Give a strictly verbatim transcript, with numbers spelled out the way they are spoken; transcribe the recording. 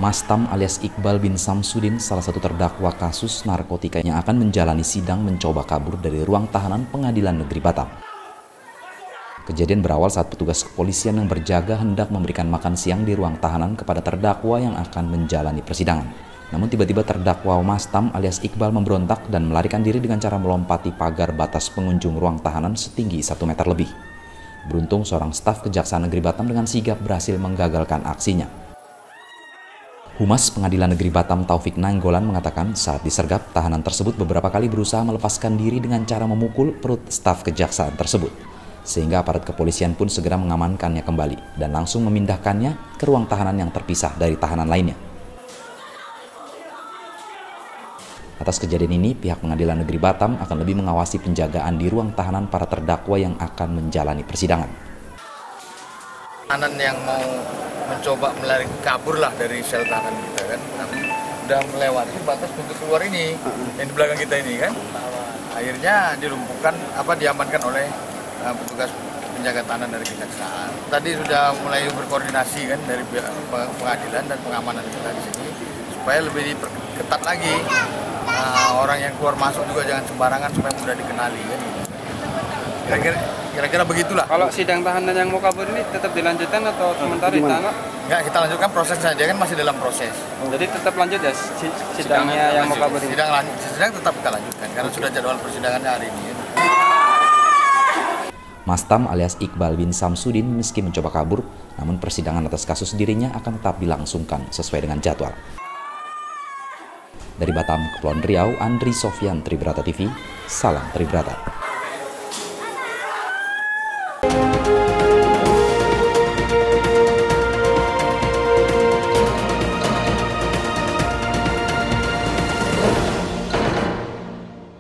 Mastam alias Iqbal bin Samsudin, salah satu terdakwa kasus narkotika yang akan menjalani sidang mencoba kabur dari ruang tahanan Pengadilan Negeri Batam. Kejadian berawal saat petugas kepolisian yang berjaga hendak memberikan makan siang di ruang tahanan kepada terdakwa yang akan menjalani persidangan. Namun tiba-tiba terdakwa Mastam alias Iqbal memberontak dan melarikan diri dengan cara melompati pagar batas pengunjung ruang tahanan setinggi satu meter lebih. Beruntung seorang staf Kejaksaan Negeri Batam dengan sigap berhasil menggagalkan aksinya. Humas Pengadilan Negeri Batam Taufik Nainggolan mengatakan saat disergap, tahanan tersebut beberapa kali berusaha melepaskan diri dengan cara memukul perut staf kejaksaan tersebut. Sehingga aparat kepolisian pun segera mengamankannya kembali dan langsung memindahkannya ke ruang tahanan yang terpisah dari tahanan lainnya. Atas kejadian ini, pihak Pengadilan Negeri Batam akan lebih mengawasi penjagaan di ruang tahanan para terdakwa yang akan menjalani persidangan. Tahanan yang mau mencoba melari kabur lah dari sel tahanan kita kan, tapi udah melewati batas pintu keluar ini, yang di belakang kita ini kan, akhirnya dilumpuhkan apa diamankan oleh uh, petugas penjaga tahanan dari kejaksaan. Tadi sudah mulai berkoordinasi kan dari pengadilan dan pengamanan kita di sini supaya lebih diperketat lagi. Uh, orang yang keluar masuk juga jangan sembarangan supaya mudah dikenali kan. Kira-kira kira-kira begitulah. Kalau sidang tahanan yang mau kabur ini tetap dilanjutkan atau sementara ditahan? Enggak, kita lanjutkan prosesnya, dia kan masih dalam proses. Oh. Jadi tetap lanjut ya sidangnya sidang yang mau kabur ini? Sidang, lanjut, sidang tetap kita lanjutkan karena sudah jadwal persidangannya hari ini. Mastam alias Iqbal bin Samsudin meski mencoba kabur, namun persidangan atas kasus dirinya akan tetap dilangsungkan sesuai dengan jadwal. Dari Batam, Kepulauan Riau, Andri Sofyan, Tribrata T V, salam Tribrata.